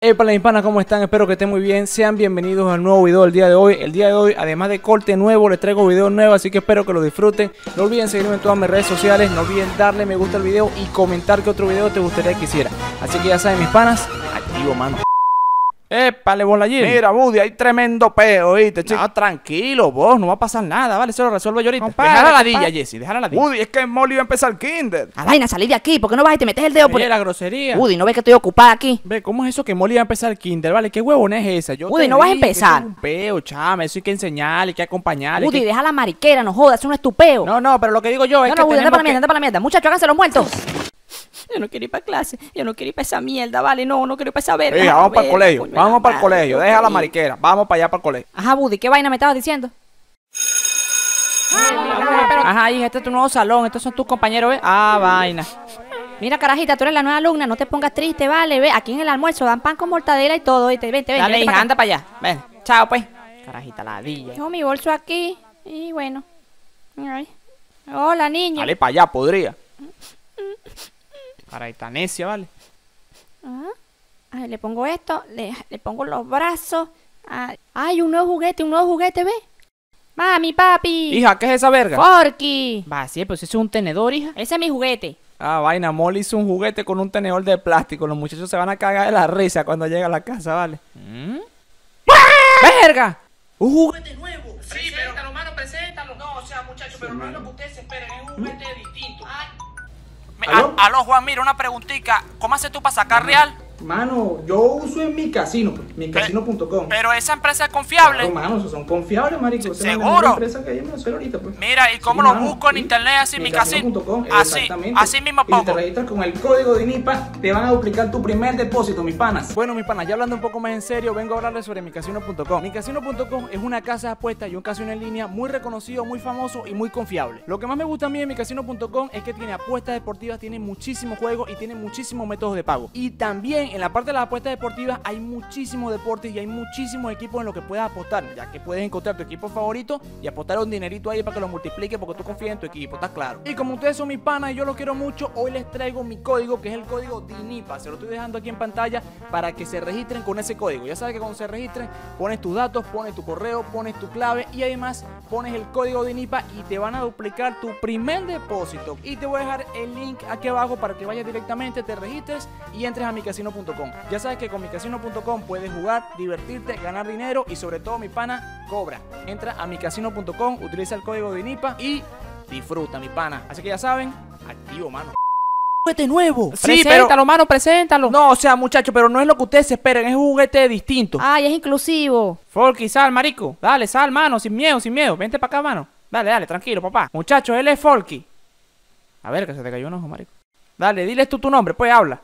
Para mis panas, ¿cómo están? Espero que estén muy bien. Sean bienvenidos al nuevo video del día de hoy. El día de hoy, además de corte nuevo, les traigo video nuevo, así que espero que lo disfruten. No olviden seguirme en todas mis redes sociales. No olviden darle me gusta al video y comentar qué otro video te gustaría que hiciera. Así que ya saben, mis panas, activo, mano. ¡Épale, bola allí! Mira, Buddy, hay tremendo peo, ¿viste, chico? No, tranquilo, vos, no va a pasar nada, ¿vale? Eso lo resuelvo yo ahorita. Compadre, deja la ladilla, Jesse, deja la ladilla. Buddy, es que Molly va a empezar el kinder. A vaina, salí de aquí, ¿por qué no vas y te metes el dedo por la grosería? Buddy, ¿no ves que estoy ocupada aquí? Ve, ¿cómo es eso que Molly va a empezar el kinder, vale? ¿Qué huevona es esa? Yo Buddy, no vas a empezar. Es un peo, chama, eso hay que enseñarle, hay que acompañarle. Buddy, deja la mariquera, no jodas, es un estupeo. No, pero lo que digo yo es que Buddy, anda tenemos para la mierda, muchachos, háganse los muertos. Yo no quiero ir para clase, yo no quiero ir para esa mierda, vale, no quiero ir para esa verga. Vamos para el colegio, vamos para el colegio, deja la mariquera, vamos para allá para el colegio. Ajá, Buddy, ¿qué vaina me estabas diciendo? Ajá, hija, este es tu nuevo salón, estos son tus compañeros, ¿ves? Ah, vaina. Mira, carajita, tú eres la nueva alumna, no te pongas triste, vale, ve, aquí en el almuerzo dan pan con mortadela y todo, vente. Dale, hija, anda para allá, ven, chao, pues. Carajita, ladilla. Dejo mi bolso aquí, y bueno. Ay. Hola, niño. Dale para allá, podría. Carajita necia, vale. Ay, le pongo esto, le pongo los brazos. Ay, un nuevo juguete, ¿ve? Mami, papi. Hija, ¿qué es esa verga? Forky. Va, sí, pues eso es un tenedor, hija. Ese es mi juguete. Ah, vaina, Molly hizo un juguete con un tenedor de plástico. Los muchachos se van a cagar de la risa cuando llega a la casa, ¿vale? ¡Verga! ¡Un juguete nuevo! Sí, preséntalo, mano, preséntalo. No, o sea, muchachos, pero no es lo que ustedes esperan, es un juguete distinto. Aló, Juan, mira, una preguntita. ¿Cómo haces tú para sacar real? Mano, yo uso en mi casino, micasino.com. Pero esa empresa es confiable. Claro, mano, esos son confiables, marico. Esa es la ¿Seguro? mejor empresa que hay en Venezuela ahorita, pues. Mira, ¿y cómo Sí, lo mano, busco en sí. internet así, Micasino.com, Así, exactamente. así mismo Y si te pongo. registras con el código de INIPA, te van a duplicar tu primer depósito, mis panas. Bueno, mis panas, ya hablando un poco más en serio, vengo a hablarles sobre micasino.com. Micasino.com es una casa de apuestas y un casino en línea muy reconocido, muy famoso y muy confiable. Lo que más me gusta a mí de micasino.com es que tiene apuestas deportivas, tiene muchísimos juegos y tiene muchísimos métodos de pago. Y también en la parte de las apuestas deportivas hay muchísimos deportes y hay muchísimos equipos en los que puedes apostar, ya que puedes encontrar tu equipo favorito y apostar un dinerito ahí para que lo multiplique porque tú confías en tu equipo, ¿está claro? Y como ustedes son mis panas y yo los quiero mucho, hoy les traigo mi código, que es el código DINIPA. Se lo estoy dejando aquí en pantalla para que se registren con ese código. Ya sabes que cuando se registren, pones tus datos, pones tu correo, pones tu clave y además pones el código DINIPA y te van a duplicar tu primer depósito. Y te voy a dejar el link aquí abajo para que vayas directamente, te registres y entres a micasino.com. Ya sabes que con micasino.com puedes jugar, divertirte, ganar dinero y sobre todo, mi pana, cobra. Entra a micasino.com, utiliza el código de INIPA y disfruta, mi pana. Así que ya saben, activo, mano. ¡Juguete nuevo! Sí, preséntalo, mano, preséntalo. No, o sea, muchachos, pero no es lo que ustedes esperan, es un juguete distinto. Ay, es inclusivo. Forky, sal, marico. Dale, sal, mano, sin miedo. Vente para acá, mano. Dale, tranquilo, papá. Muchachos, él es Forky. A ver, que se te cayó un ojo, marico. Dale, diles tú tu nombre, pues habla.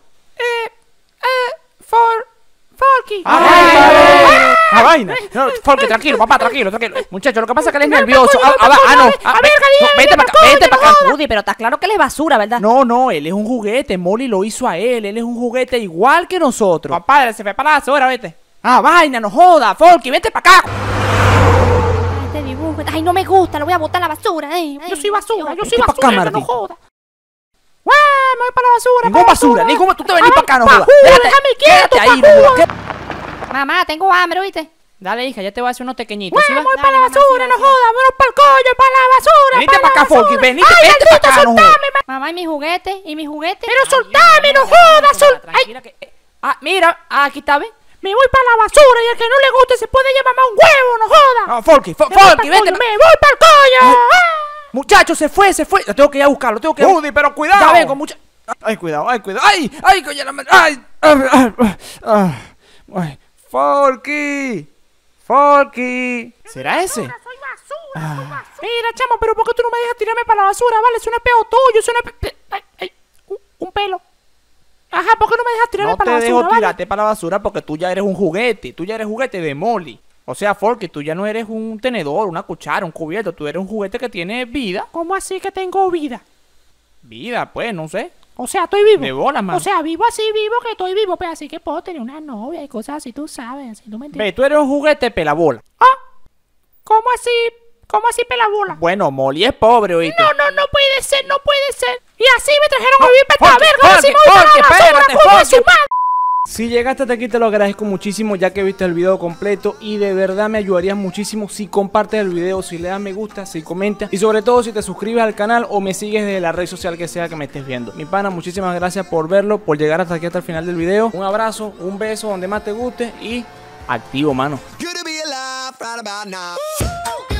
Forky. Vaina. No, Forky, tranquilo, papá, tranquilo. Muchachos, lo que pasa es que él es nervioso. Vente para acá. Buddy, pero está claro que él es basura, ¿verdad? No, él es un juguete. Molly lo hizo a él. Él es un juguete igual que nosotros. Papá, se fue para la basura, vete. Vaina, no joda, Forky, vente para acá. Este dibujo, ay, no me gusta, lo voy a botar a la basura. Yo soy basura, no joda. Me voy para la basura. Ningún basura, ningún. Tú te venís para acá, no jodas. Déjame quieto, ahí, no jodas. Mamá, tengo hambre, ¿oíste? Dale, hija, ya te voy a hacer unos pequeñitos. ¿Sí voy para la basura, no jodas, vámonos para el coño, para la basura. Venite para acá, Forky, vente para acá, no jodas. Mamá, ¿y mi juguete? Pero soltame, no jodas, tranquila que... mira, aquí está, ¿ves? Me voy para la basura y al que no le guste se puede llevar un huevo, no jodas. No, Forky, vete. Me voy para el coño. Muchachos, se fue. Lo tengo que ir a buscarlo, Buddy, pero cuidado. Ya ven, con mucha... Ay, cuidado. Ay, coño, ay, Forky. ¿Será ese? Soy basura. Mira, chamo, pero ¿por qué tú no me dejas tirarme para la basura? Vale, eso no es peo tuyo, eso no es... un pelo. Ajá, ¿por qué no me dejas tirarme para la basura? No te dejo tirarte para la basura porque tú ya eres un juguete. Tú ya eres juguete de Molly. O sea, Forky, tú ya no eres un tenedor, una cuchara, un cubierto. Tú eres un juguete que tiene vida. ¿Cómo así que tengo vida? Vida, pues, no sé. O sea, estoy vivo. De bola, man. O sea, vivo así, vivo que estoy vivo, pues así que puedo tener una novia y cosas así, tú sabes, así, ¿tú me entiendes? Ve, tú eres un juguete pelabola. ¿Cómo así? ¿Cómo así pelabola? Bueno, Molly es pobre, ¿oíste? No puede ser, no puede ser. Y así me trajeron a vivir para esta verga, así me voy para la basura, espérate, coño de su madre. Si llegaste hasta aquí te lo agradezco muchísimo, ya que viste el video completo, y de verdad me ayudarías muchísimo si compartes el video, si le das me gusta, si comentas y sobre todo si te suscribes al canal o me sigues desde la red social que sea que me estés viendo. Mi pana, muchísimas gracias por verlo, por llegar hasta aquí, hasta el final del video. Un abrazo, un beso donde más te guste y activo, mano. Good to be alive right about now.